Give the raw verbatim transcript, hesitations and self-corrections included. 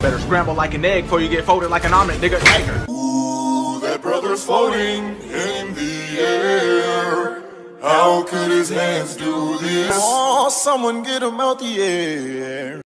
Better scramble like an egg before you get folded like an omelet, nigga. Nigger. Ooh, that brother's floating in the air. How could his hands do this? Oh, someone get him out the air.